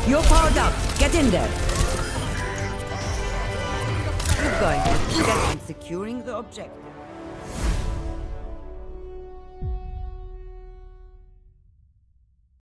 You're powered up. Get in there. You're going to get on securing the objective.